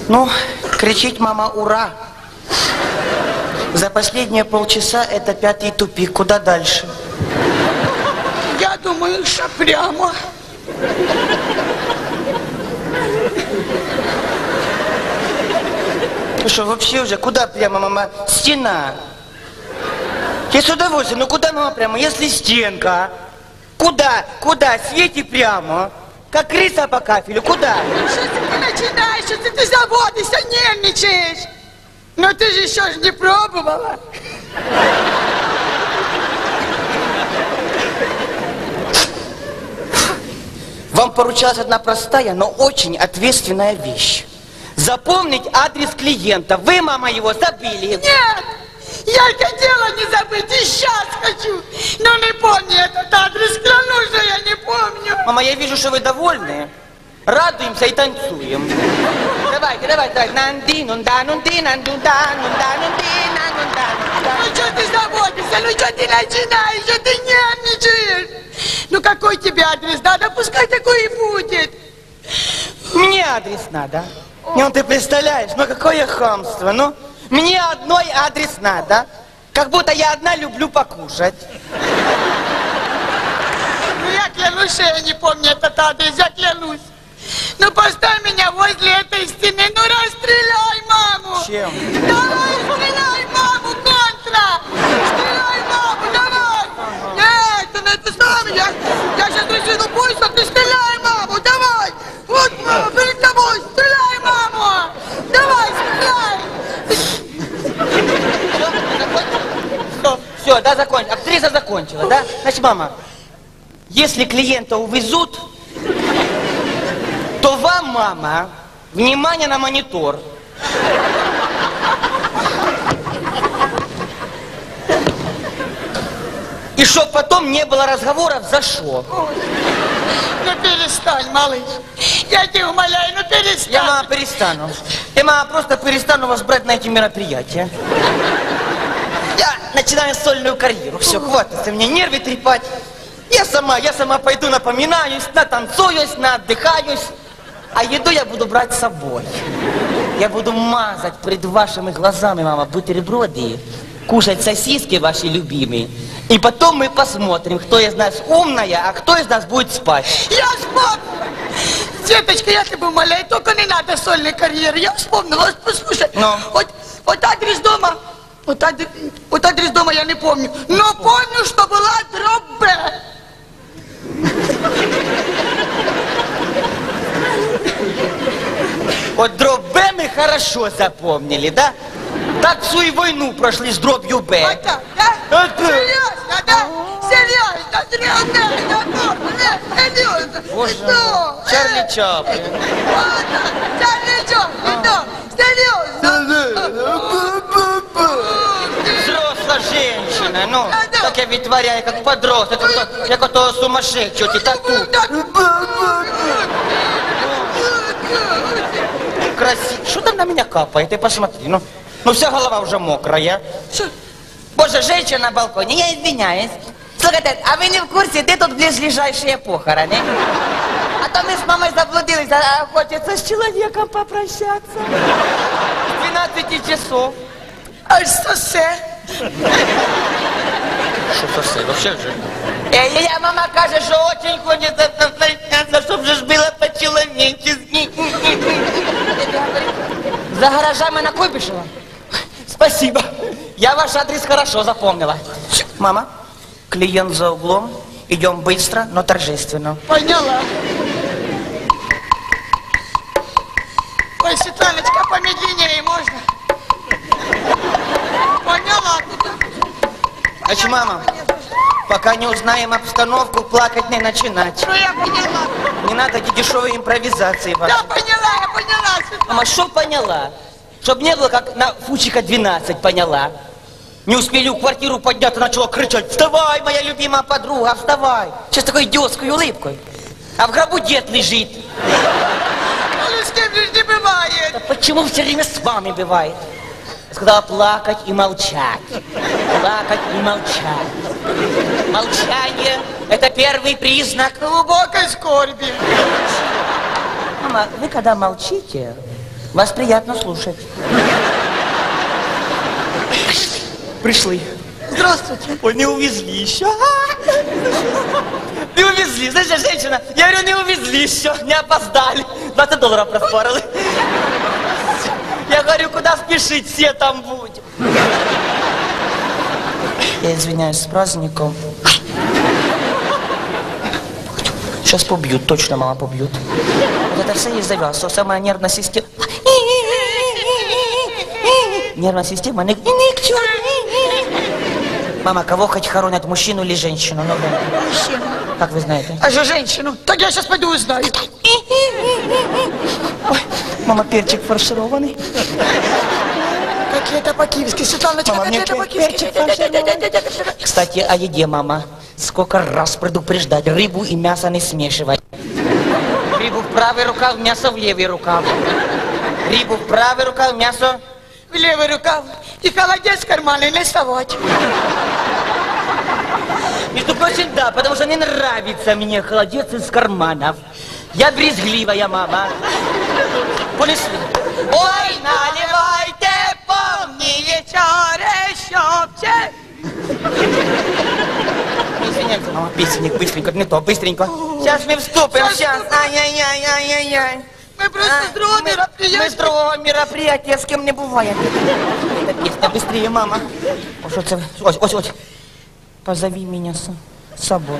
Ну, кричить мама «Ура!». За последние полчаса это 5-й тупик. Куда дальше? Я думаю, что прямо. Ну что, вообще уже, куда прямо, мама? Стена. Я с удовольствием, ну куда, мама, прямо, если стенка, а? Куда? Куда? Свети прямо. Как крыса по кафелю, куда? Что ты начинаешь, что ты заводишься, нервничаешь? Но ты же еще ж не пробовала. Вам поручалась одна простая, но очень ответственная вещь. Запомнить адрес клиента. Вы, мама, его забыли. Нет! Я хотела не забыть, и сейчас хочу. Но не помню этот адрес, клянусь, что я не помню. Мама, я вижу, что вы довольны. Радуемся и танцуем. Давайте. Ну что ты заводишься, ну что ты начинаешь, что ты нервничаешь? Ну какой тебе адрес надо, пускай такой и будет. Мне адрес надо. Ну ты представляешь, ну какое хамство, ну. Мне одной адрес надо. Как будто я одна люблю покушать. Ну я клянусь, что я не помню этот адрес, я клянусь. Ну поставь меня возле этой стены, ну расстреляй маму. Чем? Давай, стреляй маму, контра. Стреляй маму, давай. Нет, это сам, я сейчас начну бойся, ты стреляй маму, давай. Вот мама, перед тобой, стреляй маму. Давай, стреляй. Все, да, закончила. Актриса закончила, да? Значит, мама, если клиента увезут, то вам, мама, внимание на монитор. И чтоб потом не было разговоров за что. Ну перестань, малыш. Я тебя умоляю, ну перестань. Я, мама, перестану. Я, мама, просто перестану вас брать на эти мероприятия. Я начинаю сольную карьеру. Все, хватит мне нервы трепать. Я сама пойду напоминаюсь, натанцуюсь, наотдыхаюсь. А еду я буду брать с собой. Я буду мазать перед вашими глазами, мама, бутерброды, кушать сосиски ваши любимые. И потом мы посмотрим, кто из нас умная, а кто из нас будет спать. Я вспомнила! Деточка, я тебя умоляю, только не надо сольной карьеры. Я вспомнила, послушай. Но. Вот адрес дома, вот адрес дома я не помню. Но помню, что была дробь Б. Вот дробь Б мы хорошо запомнили, да? Так всю и войну прошли с дробью Б. Вот так, да? Серьезно, да? Серьезно, серьезно. Боже мой, Чарли Чаплин. Чарли Чаплин, да, серьезно. Взрослая женщина, ну, так я витворяю, как подросток, как этого сумасшедшего, ты тату. Красиво. Что там на меня капает? Ты посмотри, ну вся голова уже мокрая. Боже, женщина на балконе, я извиняюсь. Слушайте, а вы не в курсе, где тут ближайшие похороны? А то мы с мамой заблудились, а хочется с человеком попрощаться. 12 часов. А что се? Что сосе? Вообще же. Я, мама, каже, что очень хочется попрощаться, чтобы же было по-человечески. За гаражами на Куйбышева? Спасибо. Я ваш адрес хорошо запомнила. Мама, клиент за углом. Идем быстро, но торжественно. Поняла. Ой, Светланочка, помедленнее можно? Поняла. Значит, мама, пока не узнаем обстановку, плакать не начинать. Ну, я поняла. Не надо эти дешевые импровизации ваши. Я поняла, Светлана. Мама, что поняла? Чтоб не было, как на Фучика 12, поняла? Не успели в квартиру подняться, начала кричать: вставай, моя любимая подруга, вставай. Сейчас такой идиотской улыбкой. А в гробу дед лежит. Ну, с кем же не бывает? Да почему все время с вами бывает? Я сказала плакать и молчать. Плакать и молчать. Молчание – это первый признак Глубокой скорби. Мама, вы когда молчите, Вас приятно слушать. Пришли. Здравствуйте. Ой, не увезли еще. Не увезли. Знаешь, женщина, я говорю, не увезли еще, не опоздали. $20 проспорили. Я говорю, куда спешить, все там будем. Я извиняюсь, с праздником. Сейчас побьют, точно мама побьют. Вот это все есть завязка, самая нервная система. Нервная система, ни к чему. Мама, кого хоть хоронят, мужчину или женщину? Ну, да. Мужчину. Как вы знаете? А же женщину? Так я сейчас пойду узнаю. Ой, мама, перчик фаршированный. Как это по-киевски, Светланочка, Мама, как мне это перчик по-киевски? фаршированный. Кстати, о еде, мама. Сколько раз предупреждать, рыбу и мясо не смешивать. Рыбу в правый рукав, мясо в левый рукав. Рыбу в правый рукав, мясо... В левый рукав и холодец в кармане не совать. Между прочим, да, потому что не нравится мне холодец из карманов. Я брезгливая мама. Понесли. Ой, наливайте, помни вечере щепче. Извиняйте, мама, песенник, быстренько, не то, быстренько. Сейчас мы вступим, сейчас. Ай-яй-яй-яй-яй-яй. Мы просто с другого Мы с мероприятия. другого мероприятия, с кем не бывает. Это песня, быстрее, мама. О, что это? Ось. Позови меня с собой.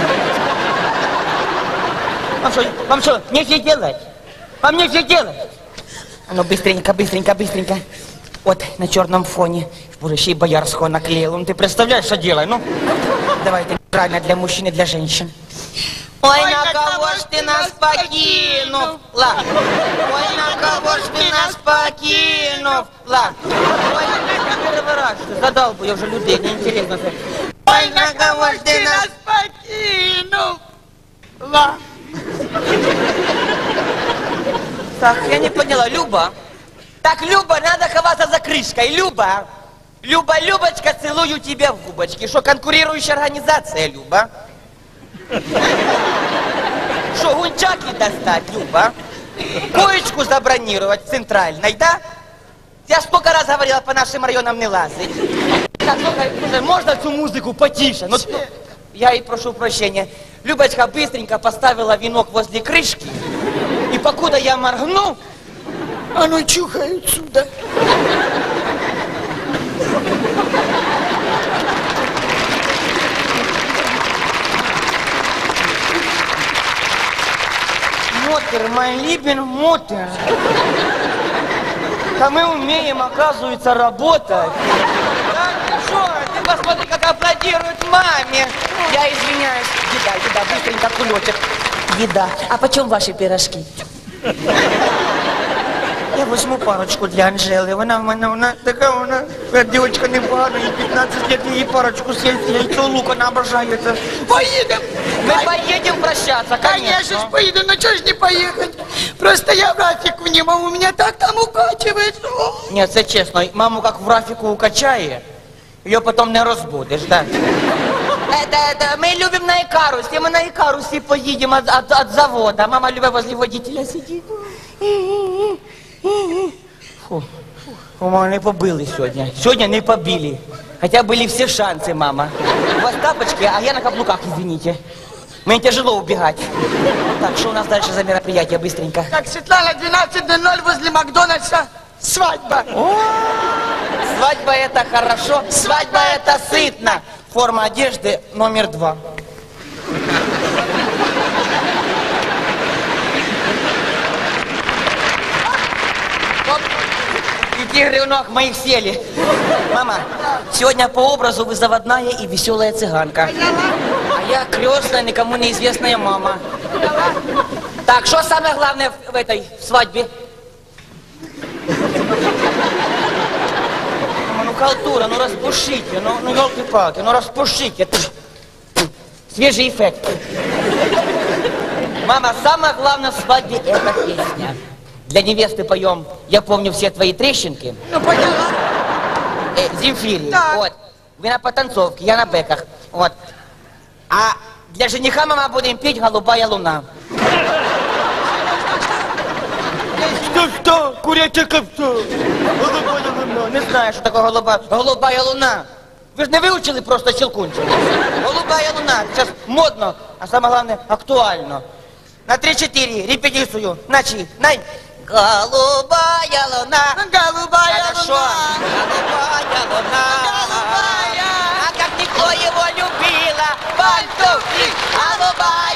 Вам что, нечего делать? Вам нечего делать? А ну, быстренько. Вот, на черном фоне. Боже, еще и Боярского наклеил. Ну, ты представляешь, что делай? Ну, давайте, правильно, для мужчин и для женщин. Ой, на кого ж ты нас покинув? Ла. Ой, на кого ж ты нас покинув? Ла. Ой, первый раз, задал бы я уже людей, неинтересно. Ой, на кого ж ты нас покинул? Ла. Так, я не поняла, Люба? Так, Люба, надо ховаться за крышкой, Люба. Любочка, целую тебя в губочки. Что, конкурирующая организация, Люба? Что, гунчаки достать, Люба? Коечку забронировать в Центральной, да? Я сколько раз говорила, по нашим районам не лазить. Так, слушай, можно эту музыку потише? Ну, я и прошу прощения. Любочка быстренько поставила венок возле крышки, и покуда я моргну, А ну чухай отсюда. Мотер, мой либен, мотер. Да мы умеем, оказывается, работать. Да, ты что? Ты посмотри, как аплодируют маме. Я извиняюсь. Еда, быстренько кулечек. Еда. А почем ваши пирожки? Я возьму парочку для Анжелы. Она такая, девочка не пара, ей 15 лет, ей парочку съесть, яйцо лук, она обожает это. Поедем. Мы поедем прощаться, Конечно ж поеду, но что ж не поехать? Просто я графику не могу, меня так там укачивает. Нет, это честно, маму как в графику укачає, ее потом не розбудиш, да? Это, мы любим на Икарусе, мы на Икарусе поедем от завода. Мама любит возле водителя сидит. Фу, мама, не побили сегодня. Сегодня не побили. Хотя были все шансы, мама. У вас тапочки, а я на каблуках, извините. Мне тяжело убегать. Так, что у нас дальше за мероприятие, быстренько? Так, Светлана, 12:00 возле Макдональдса. Свадьба. О, свадьба это хорошо, свадьба это сытно. Форма одежды номер 2. И тигры у ног моих сели. Мама, сегодня по образу вы заводная и веселая цыганка. А я крестная, никому неизвестная мама. Так, что самое главное в этой свадьбе? Ну, халтура, ну распушите, ну елки-палки, ну распушите. Свежий эффект. Мама, самое главное в свадьбе это песня. Для невесты поем «Я помню все твои трещинки». Ну, поняла. Земфири. Да. Вот. Вы на потанцовке, я на бэках. Вот. А для жениха, мама, будем петь «Голубая луна». Что? куряче копцо. Голубая луна. Не знаю, що таке голубая луна. Ви ж не вивчили просто щелкунчик. Голубая луна. Зараз модно, а саме головне актуально. На 3-4 репетицию. Начи. Голубая луна. Голубая Хорошо. луна. Голубая луна. Голубая. А как никто его любила. Вальтовки. Голубая